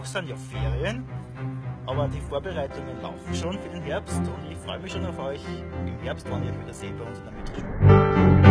noch sind ja Ferien, aber die Vorbereitungen laufen schon für den Herbst und ich freue mich schon auf euch im Herbst, wenn ich euch wieder sehe bei uns in der Mittelschule.